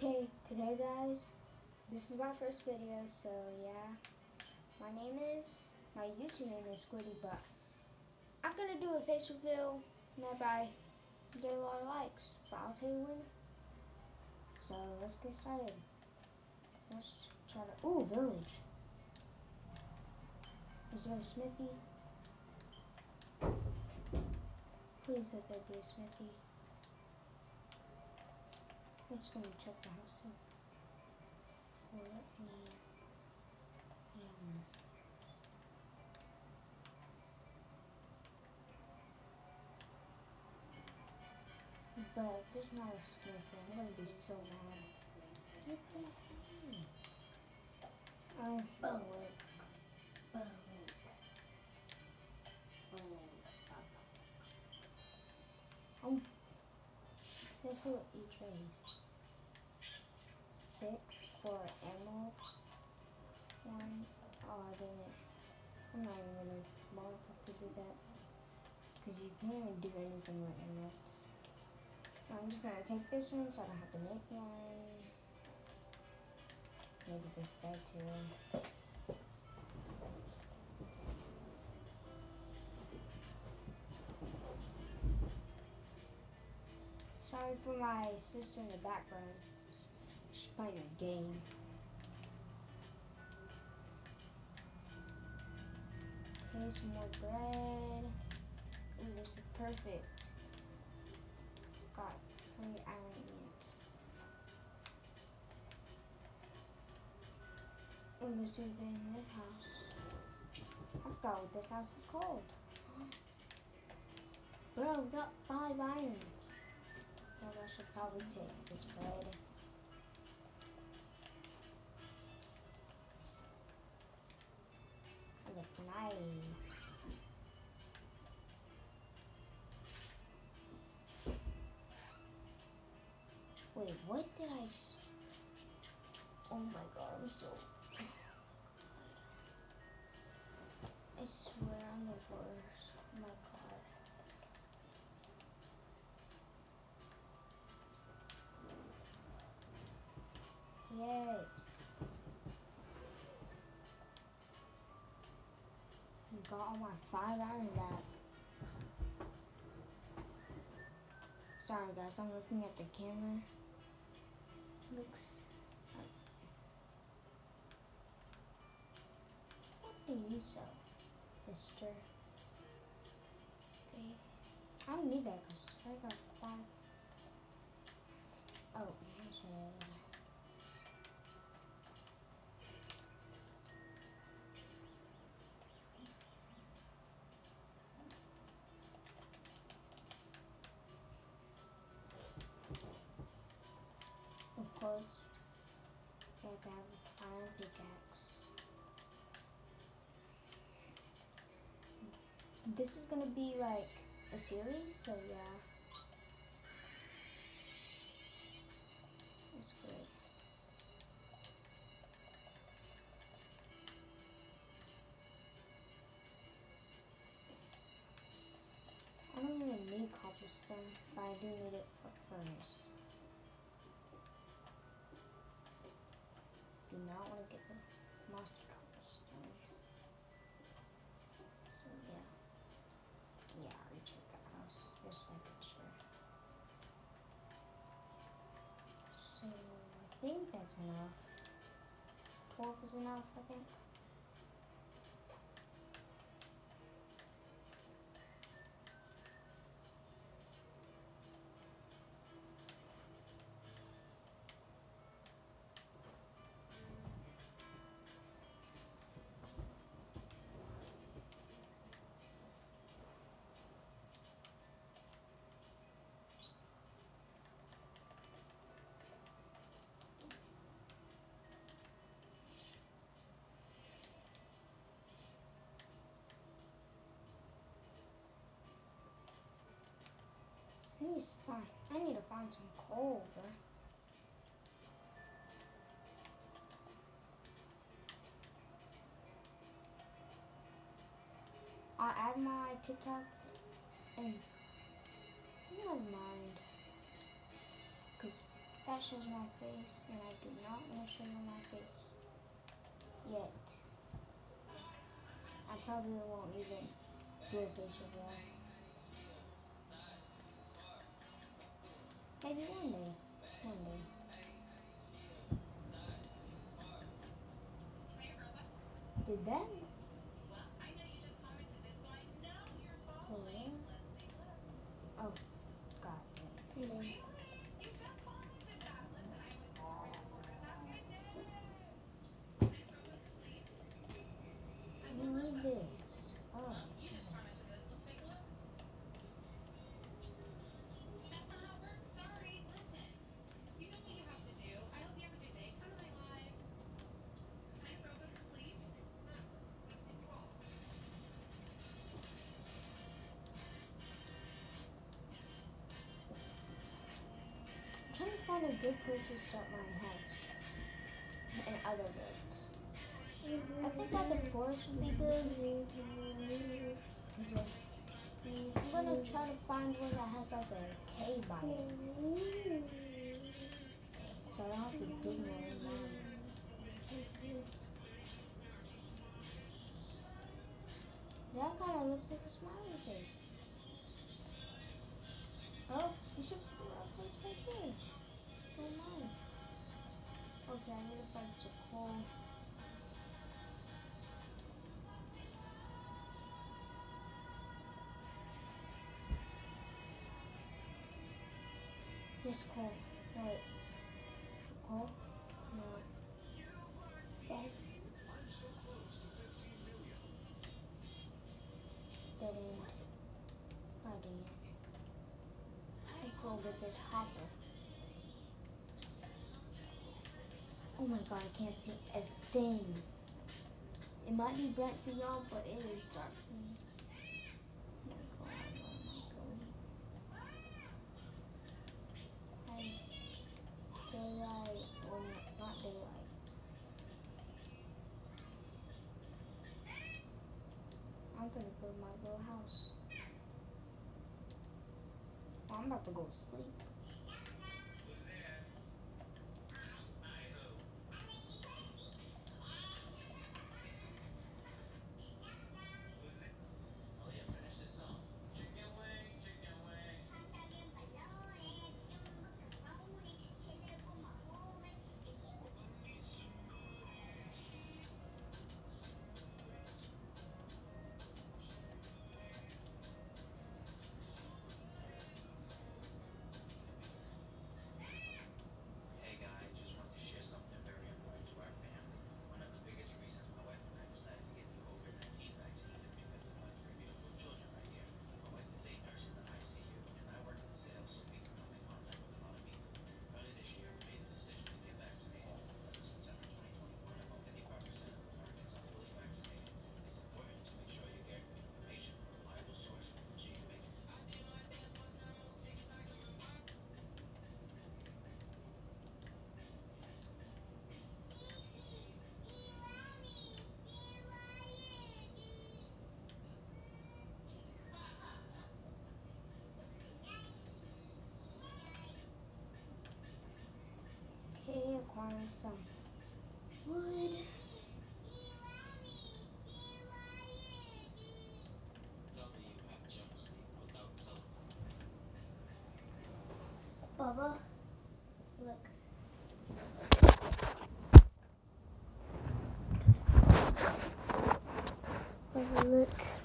Okay, today guys, this is my first video, so yeah. My YouTube name is Squiddy, but I'm gonna do a face reveal whenever I get a lot of likes, but I'll tell you when. So let's get started. Let's try to, ooh, village. Is there a smithy? Please let there be a smithy. I'm just gonna check the house out. But if there's not a smithy, I'm gonna be so mad. What the hell? Let's see what you trade. 6 for emerald. 1. Oh, I didn't. I'm not even gonna bother to do that. Because you can't even do anything with emeralds. I'm just gonna take this one so I don't have to make one. Maybe this bed too. Sorry for my sister in the background. She's playing a game. Okay, some more bread. Ooh, this is perfect. Got 3 iron units. And let's see what's in this house. I forgot what this house is called. Bro, we got 5 iron. Well, I should probably take this bread. It looks nice. Wait, what did I just... Oh my god, I'm so... I swear I'm the worst. Oh my god. Yes. I got all my 5 iron back. Sorry guys, I'm looking at the camera. Looks... What do you sell, mister? 3. I don't need that because I got 5. Oh, here's it. Of course, I have an iron pickaxe. This is gonna be like a series, so yeah. It's great. I don't even need cobblestone, but I do need it for furnace. Do not want to get the mossy cobblestone. So yeah. Yeah, I already checked that house. Just making sure. So I think that's enough. 12 is enough, I think. I need to find some coal, bro. I'll add my TikTok and never mind. Cause That shows my face, and I do not want to show you my face yet. I probably won't even do a face reveal. Maybe one day. One day. Did that? Oh, yeah? Oh, God. Yeah. You need this. Oh. I'm trying to find a good place to start my house and other builds. I think that the forest would be good. I'm gonna try to find one that has like a cave by it, so I don't have to dig my own mine. That kind of looks like a smiley face. Oh, you should put a place right there. Oh my. Okay, I need to find some coal. Yes, coal. No, wait. Coal? No. Okay. Dead end. Oh, dang it. I think we'll get this hopper. Oh my god, I can't see a thing. It might be bright for y'all, but it is dark for me. Oh my god, where am I going? Daylight, or not daylight. I'm gonna build my little house. I'm about to go to sleep. Okay, acquiring some wood. Bubba, look. Bubba, look.